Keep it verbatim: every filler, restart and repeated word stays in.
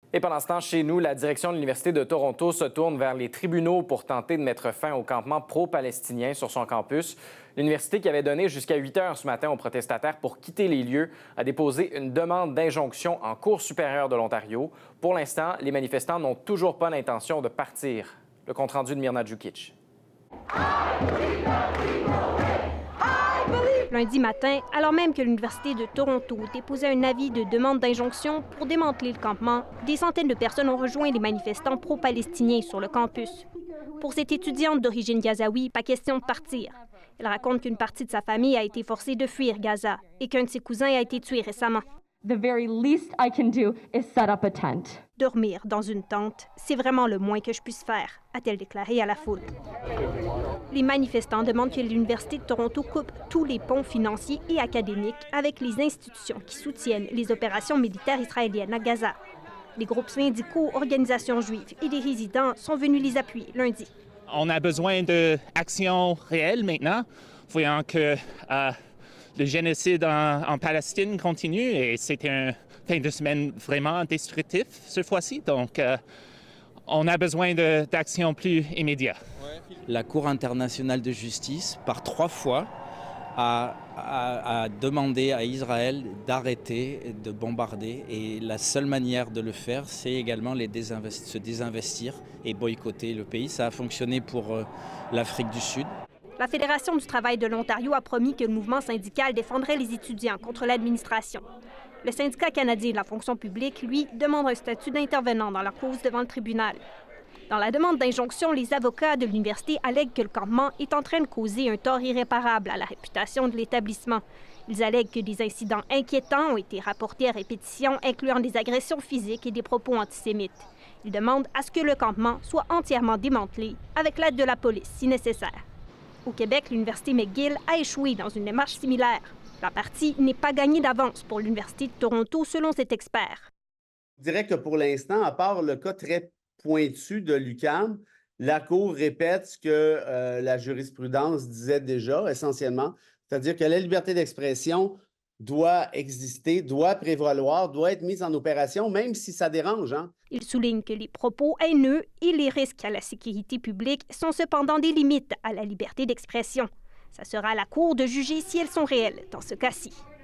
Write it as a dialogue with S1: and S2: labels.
S1: Et pendant ce temps, chez nous, la direction de l'Université de Toronto se tourne vers les tribunaux pour tenter de mettre fin au campement pro-palestinien sur son campus. L'université, qui avait donné jusqu'à huit heures ce matin aux protestataires pour quitter les lieux, a déposé une demande d'injonction en Cour supérieure de l'Ontario. Pour l'instant, les manifestants n'ont toujours pas l'intention de partir. Le compte-rendu de Myrna Djukic.
S2: Lundi matin, alors même que l'Université de Toronto déposait un avis de demande d'injonction pour démanteler le campement, des centaines de personnes ont rejoint les manifestants pro-palestiniens sur le campus. Pour cette étudiante d'origine gazaoui, pas question de partir. Elle raconte qu'une partie de sa famille a été forcée de fuir Gaza et qu'un de ses cousins a été tué récemment.
S3: The very least I can do is set up a tent.
S2: Dormir dans une tente, c'est vraiment le moins que je puisse faire, a-t-elle déclaré à la foule. Les manifestants demandent que l'Université de Toronto coupe tous les ponts financiers et académiques avec les institutions qui soutiennent les opérations militaires israéliennes à Gaza. Les groupes syndicaux, organisations juives et des résidents sont venus les appuyer lundi.
S4: On a besoin d'actions réelles maintenant, voyant que euh, le génocide en, en Palestine continue et c'était un fin de semaine vraiment destructif cette fois-ci. Donc, euh, on a besoin d'actions plus immédiates.
S5: La Cour internationale de justice, par trois fois, a, a, a demandé à Israël d'arrêter de bombarder. Et la seule manière de le faire, c'est également les désinvestir, se désinvestir et boycotter le pays. Ça a fonctionné pour euh, l'Afrique du Sud.
S2: La Fédération du travail de l'Ontario a promis que le mouvement syndical défendrait les étudiants contre l'administration. Le syndicat canadien de la fonction publique, lui, demande un statut d'intervenant dans leur cause devant le tribunal. Dans la demande d'injonction, les avocats de l'université allèguent que le campement est en train de causer un tort irréparable à la réputation de l'établissement. Ils allèguent que des incidents inquiétants ont été rapportés à répétition, incluant des agressions physiques et des propos antisémites. Ils demandent à ce que le campement soit entièrement démantelé, avec l'aide de la police si nécessaire. Au Québec, l'Université McGill a échoué dans une démarche similaire. La partie n'est pas gagnée d'avance pour l'Université de Toronto, selon cet expert.
S6: Je dirais que pour l'instant, à part le cas très pointu de l'U Q A M, la Cour répète ce que euh, la jurisprudence disait déjà, essentiellement, c'est-à-dire que la liberté d'expression doit exister, doit prévaloir, doit être mise en opération, même si ça dérange. Hein?
S2: Il souligne que les propos haineux et les risques à la sécurité publique sont cependant des limites à la liberté d'expression. Ça sera à la Cour de juger si elles sont réelles dans ce cas-ci.